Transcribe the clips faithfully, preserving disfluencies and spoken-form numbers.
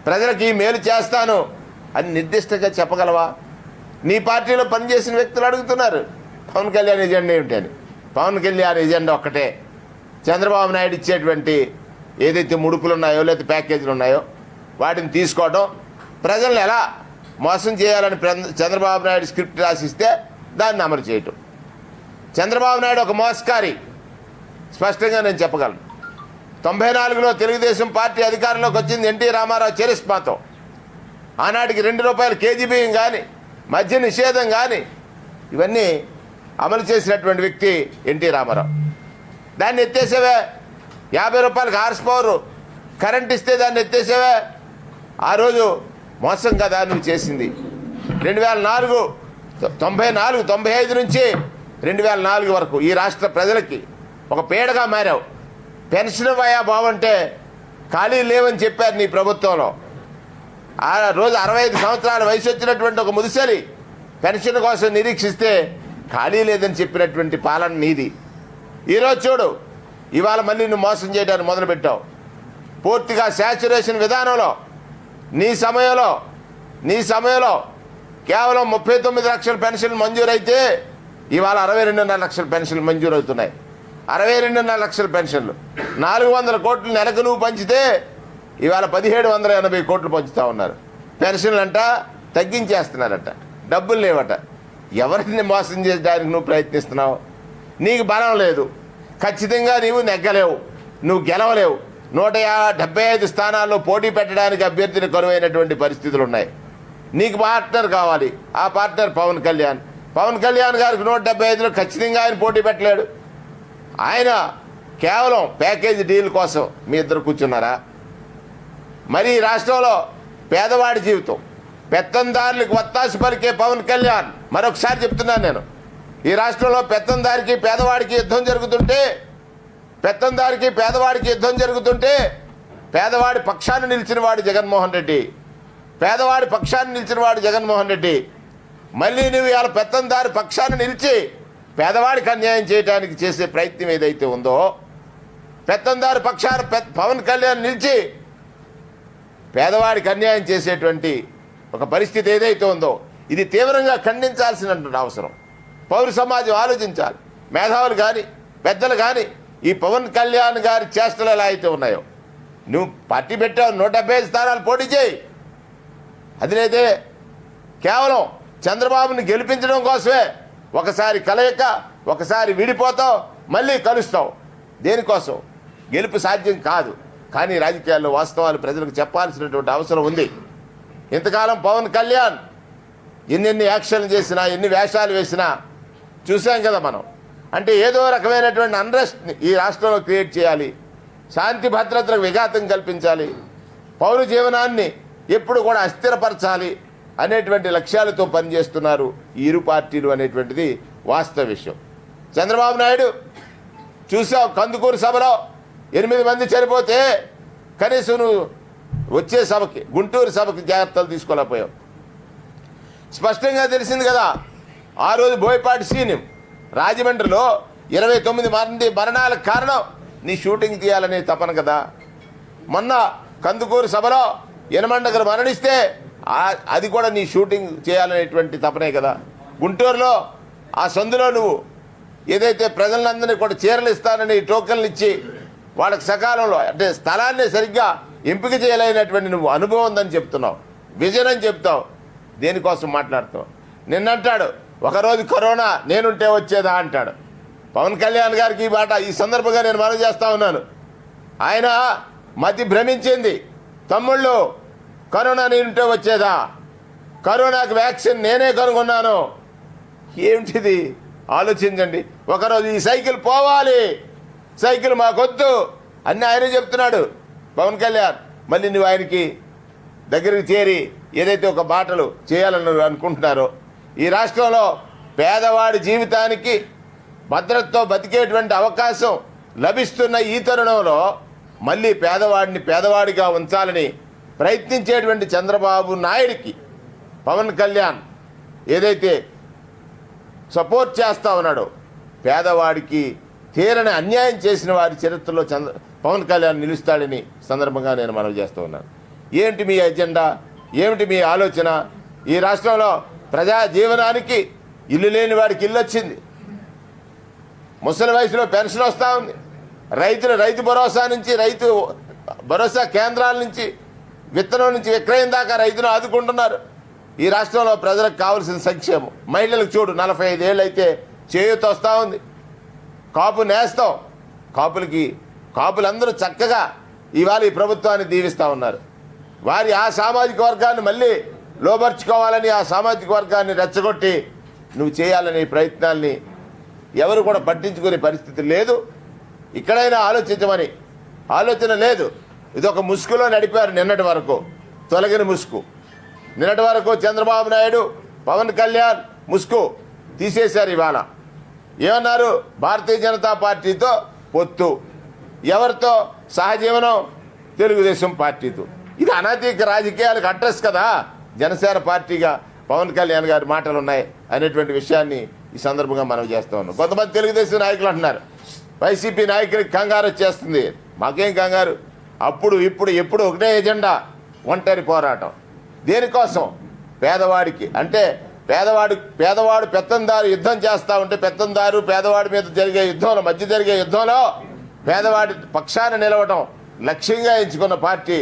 ప్రజలకి మేలు చేస్తాను అని నిర్దిష్టంగా చెప్పగలవా? నీ పార్టీలో పనిచేసిన వ్యక్తులు అడుగుతున్నారు పవన్ కళ్యాణ్ ఎజెండా ఏమిటని. పవన్ కళ్యాణ్ ఎజెండా ఒక్కటే, చంద్రబాబు నాయుడు ఇచ్చేటువంటి ఏదైతే ముడుపులు ఉన్నాయో లేదా ప్యాకేజీలు ఉన్నాయో వాటిని తీసుకోవడం, ప్రజలను ఎలా మోసం చేయాలని చంద్రబాబు నాయుడు స్క్రిప్ట్ రాసిస్తే దాన్ని అమలు చేయటం. చంద్రబాబు నాయుడు ఒక మోసకారి, స్పష్టంగా నేను చెప్పగలను. తొంభై నాలుగులో తెలుగుదేశం పార్టీ అధికారంలోకి వచ్చింది ఎన్టీ రామారావు చరిస్మాతో. ఆనాటికి రెండు రూపాయలు కేజీ బియ్యం కానీ మద్య నిషేధం కానీ ఇవన్నీ అమలు చేసినటువంటి వ్యక్తి ఎన్టీ రామారావు. దాన్ని ఎత్తేసేవే. యాభై రూపాయలకు హార్స్ పవర్ కరెంట్ ఇస్తే దాన్ని ఎత్తేసేవే. ఆ రోజు మోసం కదా నువ్వు చేసింది. రెండు వేల నాలుగు తొంభై నాలుగు తొంభై ఐదు నుంచి రెండు వేల నాలుగు వరకు ఈ రాష్ట్ర ప్రజలకి ఒక పీడగా మారావు. పెన్షన్ వయా బాగుంటే ఖాళీ లేవని చెప్పారు నీ ప్రభుత్వంలో. ఆ రోజు అరవై ఐదు సంవత్సరాల వయసు వచ్చినటువంటి ఒక ముదిసరి పెన్షన్ కోసం నిరీక్షిస్తే ఖాళీ లేదని చెప్పినటువంటి పాలన నీది. ఈరోజు చూడు, ఇవాళ మళ్ళీ నువ్వు మోసం చేయడానికి మొదలుపెట్టావు. పూర్తిగా శాచ్యురేషన్ విధానంలో నీ సమయంలో నీ సమయంలో కేవలం ముప్పై తొమ్మిది లక్షల పెన్షన్లు మంజూరైతే ఇవాళ అరవై రెండున్నర లక్షల పెన్షన్లు మంజూరవుతున్నాయి. అరవై రెండున్నర లక్షల పెన్షన్లు నాలుగు వందల కోట్లు నెలకు నువ్వు పంచితే ఇవాళ పదిహేడు వందల ఎనభై కోట్లు పంచుతూ ఉన్నారు. పెన్షన్లు అంట తగ్గించేస్తున్నారట, డబ్బులు లేవట. ఎవరిని మోసం చేయడానికి నువ్వు ప్రయత్నిస్తున్నావు? నీకు బలం లేదు, ఖచ్చితంగా నీవు నెగ్గలేవు, నువ్వు గెలవలేవు. నూట డెబ్బై ఐదు స్థానాల్లో పోటీ పెట్టడానికి అభ్యర్థిని కరువైనటువంటి పరిస్థితులు ఉన్నాయి. నీకు పార్ట్నర్ కావాలి, ఆ పార్ట్నర్ పవన్ కళ్యాణ్. పవన్ కళ్యాణ్ గారికి నూట డెబ్బై ఐదులో ఖచ్చితంగా ఆయన పోటీ పెట్టలేడు. ఆయన కేవలం ప్యాకేజీ డీల్ కోసం మీ ఇద్దరు కూర్చున్నారా? మరి ఈ రాష్ట్రంలో పేదవాడి జీవితం, పెత్తందారులకు వత్తాసు పలికే పవన్ కళ్యాణ్. మరొకసారి చెప్తున్నాను నేను, ఈ రాష్ట్రంలో పెత్తందారికి పేదవాడికి యుద్ధం జరుగుతుంటే పెత్తందారికి పేదవాడికి యుద్ధం జరుగుతుంటే పేదవాడి పక్షాన్ని నిలిచిన వాడు జగన్మోహన్ రెడ్డి. పేదవాడి పక్షాన్ని నిలిచిన వాడు జగన్మోహన్ రెడ్డి. మళ్ళీ నువ్వు ఇవాళ పెత్తందారి పక్షాన్ని నిలిచి పేదవాడికి అన్యాయం చేయడానికి చేసే ప్రయత్నం ఏదైతే ఉందో, పెత్తందారి పక్షాన పవన్ కళ్యాణ్ నిలిచి పేదవాడికి అన్యాయం చేసేటువంటి ఒక పరిస్థితి ఏదైతే ఉందో ఇది తీవ్రంగా ఖండించాల్సినటువంటి అవసరం. పౌర సమాజం ఆలోచించాలి. మేధావులు కానీ పెద్దలు కానీ ఈ పవన్ కళ్యాణ్ గారి చేష్టలు ఎలా అయితే ఉన్నాయో, నువ్వు పార్టీ పెట్టావు, నూట డెబ్బై ఐదు స్థానాలు పోటీ చేయి. అదినైతే కేవలం చంద్రబాబుని గెలిపించడం కోసమే ఒకసారి కలయిక, ఒకసారి విడిపోతావు, మళ్ళీ కలుస్తావు. దేనికోసం? గెలుపు సాధ్యం కాదు. కానీ రాజకీయాల్లో వాస్తవాలు ప్రజలకు చెప్పాల్సినటువంటి అవసరం ఉంది. ఇంతకాలం పవన్ కళ్యాణ్ ఎన్నెన్ని యాక్షన్లు చేసినా, ఎన్ని వేషాలు వేసినా చూసాం కదా మనం. అంటే ఏదో రకమైనటువంటి అన్రెస్ట్ని ఈ రాష్ట్రంలో క్రియేట్ చేయాలి, శాంతి భద్రతలకు విఘాతం కల్పించాలి, పౌర జీవనాన్ని ఎప్పుడు కూడా అస్థిరపరచాలి అనేటువంటి లక్ష్యాలతో పనిచేస్తున్నారు ఈ ఇరు పార్టీలు అనేటువంటిది వాస్తవ విషయం. చంద్రబాబు నాయుడు చూసావు, కందుకూరు సభలో ఎనిమిది మంది చనిపోతే కనీసం నువ్వు వచ్చే సభకి, గుంటూరు సభకి జాగ్రత్తలు తీసుకోలేకపోయావు. స్పష్టంగా తెలిసింది కదా, ఆ రోజు బోయపాటి సీని రాజమండ్రిలో ఇరవై తొమ్మిది మంది మరణాలకు కారణం నీ షూటింగ్ తీయాలనే తపన కదా. మొన్న కందుకూరు సభలో యనమండగరు మరణిస్తే అది కూడా నీ షూటింగ్ చేయాలనేటువంటి తపనే కదా. గుంటూరులో ఆ సందులో నువ్వు ఏదైతే ప్రజలందరినీ కూడా చీరలు ఇస్తానని టోకన్లు ఇచ్చి వాళ్ళకి సకాలంలో అంటే స్థలాన్ని సరిగ్గా ఎంపిక చేయలేనటువంటి నువ్వు అనుభవం ఉందని చెప్తున్నావు, విజన్ అని చెప్తావు. దేనికోసం మాట్లాడుతావు? నిన్నంటాడు ఒకరోజు కరోనా నేనుంటే వచ్చేదా అంటాడు. పవన్ కళ్యాణ్ గారికి ఈ మాట ఈ సందర్భంగా నేను మనవి చేస్తా ఉన్నాను. ఆయన మతి భ్రమించింది. తమ్ముళ్ళు, కరోనా నేనుంటే వచ్చేదా? కరోనాకి వ్యాక్సిన్ నేనే కనుగొన్నాను. ఏమిటిది? ఆలోచించండి. ఒకరోజు ఈ సైకిల్ పోవాలి, సైకిల్ మాకొద్దు అన్నీ ఆయన చెప్తున్నాడు పవన్ కళ్యాణ్. మళ్ళీ నువ్వు ఆయనకి దగ్గరికి చేరి ఏదైతే ఒక బాటలు చేయాలని అనుకుంటున్నారో, ఈ రాష్ట్రంలో పేదవాడి జీవితానికి భద్రతతో బతికేటువంటి అవకాశం లభిస్తున్న ఈ తరుణంలో మళ్ళీ పేదవాడిని పేదవాడిగా ఉంచాలని ప్రయత్నించేటువంటి చంద్రబాబు నాయుడికి పవన్ కళ్యాణ్ ఏదైతే సపోర్ట్ చేస్తా ఉన్నాడో, పేదవాడికి తీరని అన్యాయం చేసిన వారి చరిత్రలో చంద్ర పవన్ కళ్యాణ్ నిలుస్తాడని సందర్భంగా నేను మనవి చేస్తూ ఉన్నాను. ఏంటి మీ ఎజెండా, ఏమిటి మీ ఆలోచన? ఈ రాష్ట్రంలో ప్రజా జీవనానికి ఇల్లు లేని వాడికి ఇల్లు వచ్చింది, ముసలి వయసులో పెన్షన్ వస్తూ ఉంది, రైతులు రైతు భరోసా నుంచి, రైతు భరోసా కేంద్రాల నుంచి, విత్తనం నుంచి విక్రయం దాకా రైతును ఆదుకుంటున్నారు. ఈ రాష్ట్రంలో ప్రజలకు కావాల్సిన సంక్షేమం. మహిళలకు చూడు, నలభై ఐదేళ్ళు అయితే చేయూత వస్తూ ఉంది. కాపు నేస్తాం, కాపులకి కాపులందరూ చక్కగా ఇవాళ ఈ ప్రభుత్వాన్ని దీవిస్తూ ఉన్నారు. వారి ఆ సామాజిక వర్గాన్ని మళ్ళీ లోపరుచుకోవాలని, ఆ సామాజిక వర్గాన్ని రెచ్చగొట్టి నువ్వు చేయాలనే ప్రయత్నాల్ని ఎవరు కూడా పట్టించుకునే పరిస్థితి లేదు. ఇక్కడైనా ఆలోచించమని ఆలోచన లేదు. ఇది ఒక ముసుగులో నడిపారు నిన్నటి వరకు, తొలగిన ముసుగు. నిన్నటి వరకు చంద్రబాబు నాయుడు, పవన్ కళ్యాణ్ ముసుగు తీసేశారు. ఇవాళ ఏమన్నారు? భారతీయ జనతా పార్టీతో పొత్తు, ఎవరితో సహజీవనం? తెలుగుదేశం పార్టీతో. ఇది అనైతిక రాజకీయాలకు అడ్రస్ కదా. జనసేన పార్టీగా పవన్ కళ్యాణ్ గారి మాటలు ఉన్నాయి అనేటువంటి విషయాన్ని ఈ సందర్భంగా మనం చేస్తూ ఉన్నాం. కొంతమంది తెలుగుదేశం నాయకులు అంటున్నారు వైసీపీ నాయకులకి కంగారు వచ్చేస్తుంది. మాకేం కంగారు? అప్పుడు ఇప్పుడు ఎప్పుడు ఒకటే ఎజెండా, ఒంటరి పోరాటం. దేనికోసం? పేదవాడికి. అంటే పేదవాడు పేదవాడు పెత్తందారు యుద్ధం చేస్తూ ఉంటే, పెత్తందారు పేదవాడి మీద జరిగే యుద్ధంలో, మధ్య జరిగే యుద్ధంలో పేదవాడి పక్షాన నిలవటం లక్ష్యంగా ఎంచుకున్న పార్టీ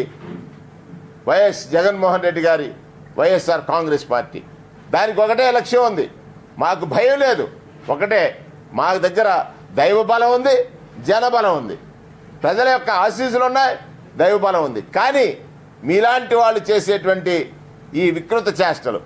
వైఎస్ జగన్మోహన్ రెడ్డి గారి వైఎస్ఆర్ కాంగ్రెస్ పార్టీ. దానికి ఒకటే లక్ష్యం ఉంది. మాకు భయం లేదు. ఒకటే, మా దగ్గర దైవ బలం ఉంది, జనబలం ఉంది, ప్రజల యొక్క ఆశీస్సులు ఉన్నాయి, దైవ బలం ఉంది. కానీ మీలాంటి వాళ్ళు చేసేటువంటి ఈ వికృత చేష్టలు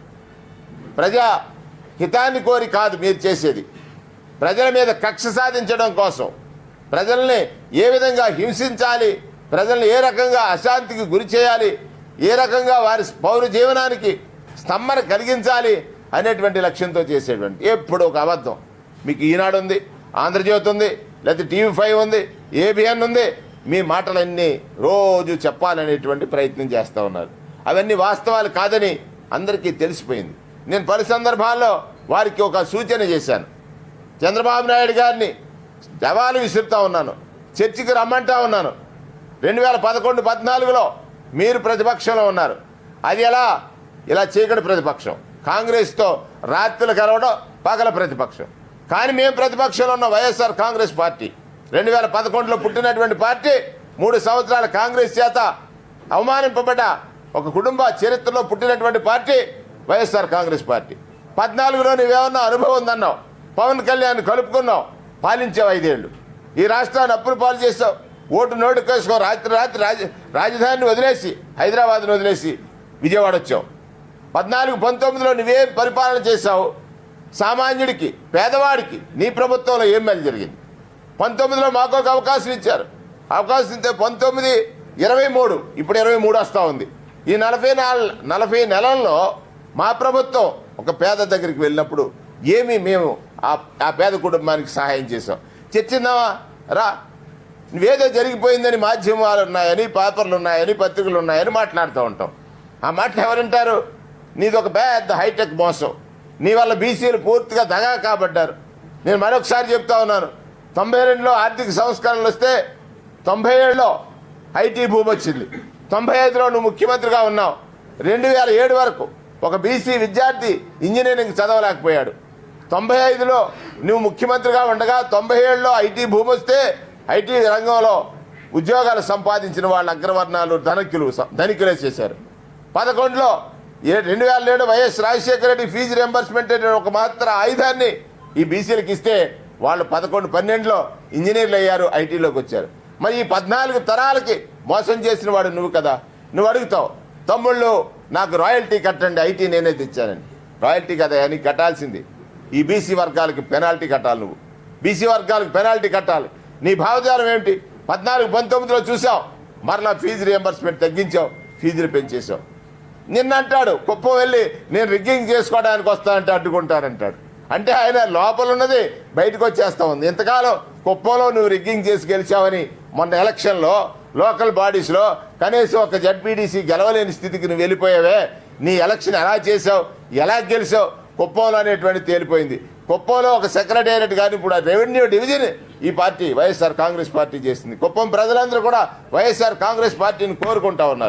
ప్రజా హితాన్ని కోరి కాదు మీరు చేసేది. ప్రజల మీద కక్ష సాధించడం కోసం, ప్రజల్ని ఏ విధంగా హింసించాలి, ప్రజల్ని ఏ రకంగా అశాంతికి గురి చేయాలి, ఏ రకంగా వారి పౌర జీవనానికి స్తంభన కలిగించాలి అనేటువంటి లక్ష్యంతో చేసేటువంటి ఎప్పుడు ఒక అబద్ధం. మీకు ఈనాడు ఉంది, ఆంధ్రజ్యోతి ఉంది, లేకపోతే టీవీ ఫైవ్ ఉంది, ఏబిఎన్ ఉంది. మీ మాటలన్నీ రోజు చెప్పాలనేటువంటి ప్రయత్నం చేస్తూ ఉన్నారు. అవన్నీ వాస్తవాలు కాదని అందరికీ తెలిసిపోయింది. నేను పలు సందర్భాల్లో వారికి ఒక సూచన చేశాను. చంద్రబాబు నాయుడు గారిని జవాలు విసురుతూ ఉన్నాను, చర్చికి రమ్మంటా ఉన్నాను. రెండు వేల పదకొండు పద్నాలుగులో మీరు ప్రతిపక్షంలో ఉన్నారు. అది ఎలా? ఇలా చీకటి ప్రతిపక్షం, కాంగ్రెస్తో రాత్రులు కలవడం, పగల ప్రతిపక్షం. కానీ మేము ప్రతిపక్షంలో ఉన్న వైఎస్ఆర్ కాంగ్రెస్ పార్టీ, రెండు వేల పదకొండులో పుట్టినటువంటి పార్టీ, మూడు సంవత్సరాల కాంగ్రెస్ చేత అవమానింపబడ్డ ఒక కుటుంబ చరిత్రలో పుట్టినటువంటి పార్టీ వైఎస్ఆర్ కాంగ్రెస్ పార్టీ. పద్నాలుగులో నువ్వేమన్నా అనుభవం ఉందన్నావు, పవన్ కళ్యాణ్ కలుపుకున్నావు, పాలించావు ఐదేళ్లు. ఈ రాష్ట్రాన్ని అప్పులు పాలు చేస్తావు, ఓటు నోటు కేసుకో, రాత్రి రాత్రి రాజ రాజధానిని వదిలేసి, హైదరాబాద్ని వదిలేసి విజయవాడ వచ్చావు. పద్నాలుగు పంతొమ్మిదిలో నువ్వేం పరిపాలన చేశావు? సామాన్యుడికి, పేదవాడికి నీ ప్రభుత్వంలో ఏం మేలు జరిగింది? పంతొమ్మిదిలో మాకు ఒక అవకాశం ఇచ్చారు. అవకాశం ఇస్తే పంతొమ్మిది ఇరవై మూడు ఇప్పుడు ఇరవై మూడు వస్తూ ఉంది. ఈ నలభై నాలుగు నలభై నెలల్లో మా ప్రభుత్వం ఒక పేద దగ్గరికి వెళ్ళినప్పుడు ఏమి మేము ఆ పేద కుటుంబానికి సహాయం చేసాం? చర్చిందామా రా? నువ్వేదో జరిగిపోయిందని మాధ్యమాలు ఉన్నాయని, పేపర్లు ఉన్నాయని, పత్రికలు ఉన్నాయని మాట్లాడుతూ ఉంటాం. ఆ మాటలు ఎవరింటారు? నీది ఒక పెద్ద హైటెక్ మోసం, నీ వల్ల బీసీలు పూర్తిగా దగా కాబడ్డారు. నేను మరొకసారి చెప్తా ఉన్నాను, తొంభై రెండులో ఆర్థిక సంస్కరణలు వస్తే తొంభై ఏడులో ఐటీ భూమి వచ్చింది, తొంభై ఐదులో నువ్వు ముఖ్యమంత్రిగా ఉన్నావు. రెండు వేల ఏడు వరకు ఒక బీసీ విద్యార్థి ఇంజనీరింగ్ చదవలేకపోయాడు. తొంభై ఐదులో నువ్వు ముఖ్యమంత్రిగా ఉండగా తొంభై ఏడులో ఐటీ భూమి వస్తే ఐటీ రంగంలో ఉద్యోగాలు సంపాదించిన వాళ్ళు అగ్రవర్ణాలు ధనికులు ధనికులే చేశారు. పదకొండులో ఏ రెండు వేల ఏడు YS Rajasekhara Reddy fees reimbursement అనే ఒక మాత్ర ఆయుధాన్ని ఈ బీసీలకు ఇస్తే వాళ్ళు పదకొండు పన్నెండులో ఇంజనీర్లు అయ్యారు, ఐటీలోకి వచ్చారు. మరి ఈ పద్నాలుగు తరాలకి మోసం చేసిన వాడు నువ్వు కదా. నువ్వు అడుగుతావు, తమ్ముళ్ళు నాకు రాయల్టీ కట్టండి, ఐటీ నేనే తెచ్చానండి. రాయల్టీ కదా నీకు కట్టాల్సింది. ఈ బీసీ వర్గాలకి పెనాల్టీ కట్టాలి. నువ్వు బీసీ వర్గాలకు పెనాల్టీ కట్టాలి. నీ భావజాలం ఏమిటి? పద్నాలుగు పంతొమ్మిదిలో చూసావు, మరలా ఫీజు రియంబర్స్మెంట్ తగ్గించావు, ఫీజులు పెంచేసావు. నిన్న అంటాడు కుప్పం వెళ్ళి నేను రిగ్గింగ్ చేసుకోవడానికి వస్తానంటే అడ్డుకుంటానంటాడు. అంటే ఆయన లోపల ఉన్నది బయటకు వచ్చేస్తా ఉంది. ఇంతకాలం కుప్పంలో నువ్వు రిగ్గింగ్ చేసి గెలిచావని మొన్న ఎలక్షన్లో లోకల్ బాడీస్లో కనీసం ఒక జడ్పీడీసీ గెలవలేని స్థితికి నువ్వు వెళ్ళిపోయావే. నీ ఎలక్షన్ ఎలా చేసావు, ఎలా గెలిచావు కుప్పంలో అనేటువంటి తేలిపోయింది. కుప్పంలో ఒక సెక్రటేరియట్ కానీ ఇప్పుడు రెవెన్యూ డివిజన్ ఈ పార్టీ వైఎస్ఆర్ కాంగ్రెస్ పార్టీ చేసింది. కుప్పం ప్రజలందరూ కూడా వైఎస్ఆర్ కాంగ్రెస్ పార్టీని కోరుకుంటా ఉన్నారు.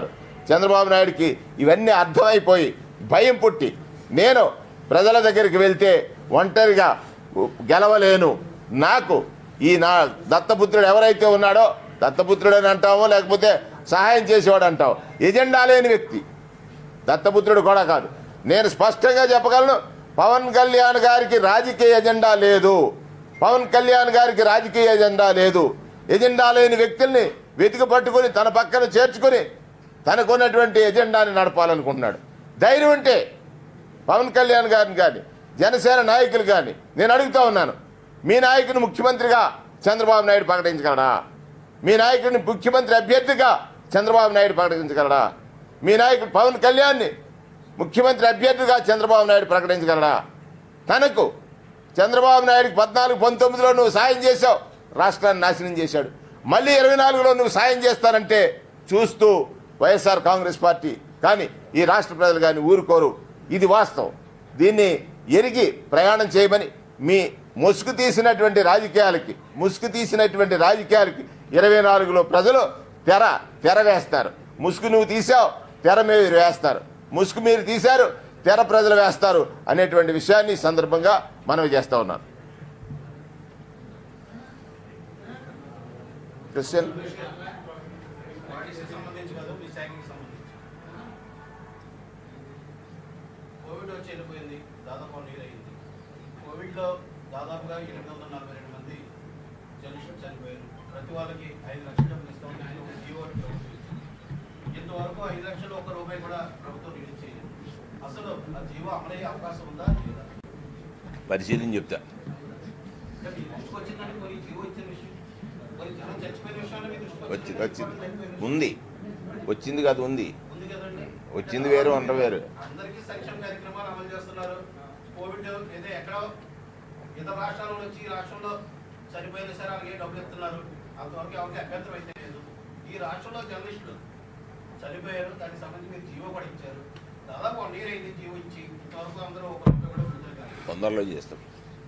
చంద్రబాబు నాయుడికి ఇవన్నీ అర్థమైపోయి భయం పుట్టి నేను ప్రజల దగ్గరికి వెళ్తే ఒంటరిగా గెలవలేను, నాకు ఈ నా దత్తపుత్రుడు ఎవరైతే ఉన్నాడో దత్తపుత్రుడని అంటామో లేకపోతే సహాయం చేసేవాడు అంటావు, ఎజెండా లేని వ్యక్తి దత్తపుత్రుడు కూడా కాదు. నేను స్పష్టంగా చెప్పగలను, పవన్ కళ్యాణ్ గారికి రాజకీయ ఎజెండా లేదు. పవన్ కళ్యాణ్ గారికి రాజకీయ ఎజెండా లేదు. ఎజెండా లేని వ్యక్తుల్ని వెతికి పట్టుకుని తన పక్కన చేర్చుకుని తనకున్నటువంటి ఎజెండాని నడపాలనుకుంటున్నాడు. ధైర్యం ఉంటే పవన్ కళ్యాణ్ గారిని కానీ జనసేన నాయకులు కానీ నేను అడుగుతా ఉన్నాను, మీ నాయకుని ముఖ్యమంత్రిగా చంద్రబాబు నాయుడు ప్రకటించగలడా? మీ నాయకుడిని ముఖ్యమంత్రి అభ్యర్థిగా చంద్రబాబు నాయుడు ప్రకటించగలడా? మీ నాయకుడు పవన్ కళ్యాణ్ని ముఖ్యమంత్రి అభ్యర్థిగా చంద్రబాబు నాయుడు ప్రకటించగలడా? తనకు చంద్రబాబు నాయుడికి పద్నాలుగు పంతొమ్మిదిలో నువ్వు సాయం చేశావు, రాష్ట్రాన్ని నాశనం చేశాడు. మళ్ళీ ఇరవై నాలుగులో నువ్వు సాయం చేస్తానంటే చూస్తూ వైఎస్ఆర్ కాంగ్రెస్ పార్టీ కానీ ఈ రాష్ట్ర ప్రజలు కానీ ఊరుకోరు. ఇది వాస్తవం. దీన్ని ఎరిగి ప్రయాణం చేయమని మీ ముసుగు తీసినటువంటి రాజకీయాలకి ముసుగు తీసినటువంటి రాజకీయాలకి ఇరవై నాలుగులో ప్రజలు తెర తెర వేస్తారు. ముసుగు నువ్వు తీసావు, తెర మీరు వేస్తారు. ముసుగు మీరు తీశారు, తెర ప్రజలు వేస్తారు అనేటువంటి విషయాన్ని ఈ సందర్భంగా మనవి చేస్తా ఉన్నాను. క్రిస్టియన్ కోవిడ్ వచ్చి వెళ్ళిపోయింది, దాదాపు నీరు అయింది. కోవిడ్లో దాదాపుగా ఎనిమిది వందల నలభై రెండు మంది జర్నలిస్టులు చనిపోయారు. ప్రతి వాళ్ళకి ఐదు లక్షల డబ్బులు ఇస్తామని జీవో ఇంతవరకు ఐదు లక్షలు ఒక్క రూపాయి కూడా ప్రభుత్వం రిలీజ్ చేయలేదు. అసలు ఆ జీవో అమలయ్యే అవకాశం ఉందా లేదా? పరిశీలన చెప్తా. మీ దృష్టికి వచ్చిందని పోయి జీవో ఇచ్చిన విషయం, పోయి జనం చచ్చిపోయిన విషయాన్ని మీ దృష్టికి వచ్చింది వచ్చింది ఉంది వచ్చింది కాదు ఉంది ఉంది కదండి. వచ్చింది వేరు అంట వేరు. అందరికీ సంక్షేమ కార్యక్రమాలు అమలు చేస్తున్నారు. కోవిడ్ ఏదో ఎక్కడో ఇతర రాష్ట్రాల నుంచి ఈ రాష్ట్రంలో చనిపోయిన సరే అలాగే డబ్బులు ఇస్తున్నారు. అంతవరకు ఎవరికి అభ్యంతరం అయితే లేదు. ఈ రాష్ట్రంలో జర్నలిస్టులు చనిపోయారు, దానికి సంబంధించి మీరు జీవో కూడా ఇచ్చారు. దాదాపు వన్ ఇయర్ అయింది జీవో ఇచ్చి, ఇంతవరకు అందరూ ఒక రూపాయి కూడా విడుదల కాలేదు. తొందరలో చేస్తాం.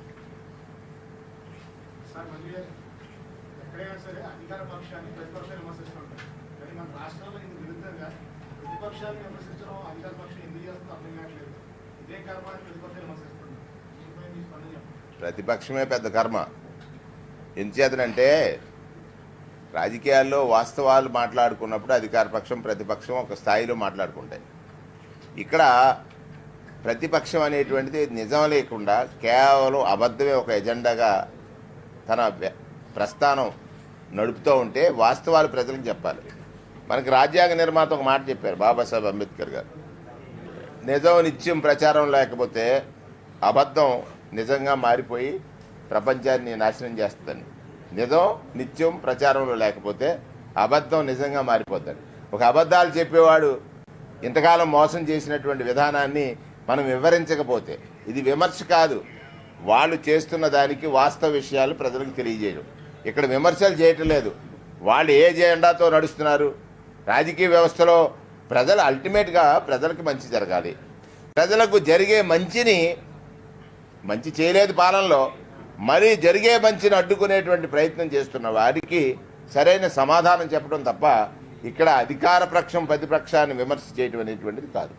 సార్ మళ్ళీ ఎక్కడైనా సరే అధికార పక్షాన్ని ప్రతిపక్షాన్ని విమర్శిస్తుంటారు, కానీ మన రాష్ట్రంలో ఇందుకు విరుద్ధంగా ప్రతిపక్షాన్ని విమర్శించడం అధికార పక్షం ఎందుకు చేస్తుందో అర్థం కావట్లేదు. ఇదే కర్మాన్ని ప్రతిపక్షాలు విమర్శిస్తున్నారు. దీనిపై మీ స్పందన చెప్పండి. ప్రతిపక్షమే పెద్ద కర్మ. ఎందుచేతనంటే రాజకీయాల్లో వాస్తవాలు మాట్లాడుకున్నప్పుడు అధికార పక్షం ప్రతిపక్షం ఒక స్థాయిలో మాట్లాడుకుంటాయి. ఇక్కడ ప్రతిపక్షం అనేటువంటిది నిజం లేకుండా కేవలం అబద్ధమే ఒక ఎజెండాగా తన ప్రస్థానం నడుపుతూ ఉంటే వాస్తవాలు ప్రజలకు చెప్పాలి. మనకి రాజ్యాంగ నిర్మాత ఒక మాట చెప్పారు బాబాసాహెబ్ అంబేద్కర్ గారు, నిజం నిత్యం ప్రచారం లేకపోతే అబద్ధం నిజంగా మారిపోయి ప్రపంచాన్ని నాశనం చేస్తుందని. నిజం నిత్యం ప్రచారంలో లేకపోతే అబద్ధం నిజంగా మారిపోతుంది. ఒక అబద్ధాలు చెప్పేవాడు ఇంతకాలం మోసం చేసినటువంటి విధానాన్ని మనం వివరించకపోతే ఇది విమర్శ కాదు, వాళ్ళు చేస్తున్న దానికి వాస్తవ విషయాలు ప్రజలకు తెలియజేయడం. ఇక్కడ విమర్శలు చేయటం లేదు. వాళ్ళు ఏ ఎజెండాతో నడుస్తున్నారు? రాజకీయ వ్యవస్థలో ప్రజలు అల్టిమేట్గా ప్రజలకు మంచి జరగాలి. ప్రజలకు జరిగే మంచిని మంచి చేయలేదు పాలనలో, మరి జరిగే మంచిని అడ్డుకునేటువంటి ప్రయత్నం చేస్తున్న వారికి సరైన సమాధానం చెప్పడం తప్ప ఇక్కడ అధికార పక్షం ప్రతిపక్షాన్ని విమర్శ చేయడం అనేటువంటిది కాదు.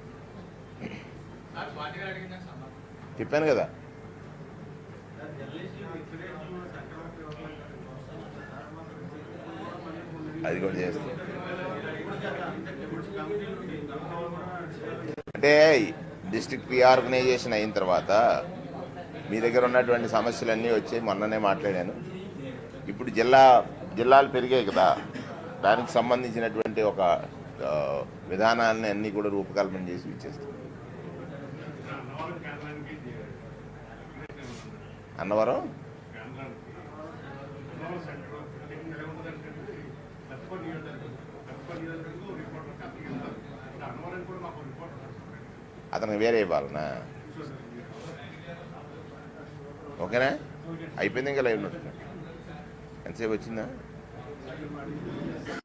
చెప్పాను కదా. అది కూడా చేస్తాం. అంటే డిస్ట్రిక్ట్ రీఆర్గనైజేషన్ అయిన తర్వాత మీ దగ్గర ఉన్నటువంటి సమస్యలన్నీ వచ్చి మొన్ననే మాట్లాడాను. ఇప్పుడు జిల్లా జిల్లాలు పెరిగాయి కదా, దానికి సంబంధించినటువంటి ఒక విధానాన్ని అన్నీ కూడా రూపకల్పన చేసి ఇచ్చేస్తాం. అన్నవరం అతనికి వేరే ఇవ్వాలనా? ఓకేనా, అయిపోయింది. ఇంకా లైవ్ నడుస్తుంది. ఎంతసేపు వచ్చిందా?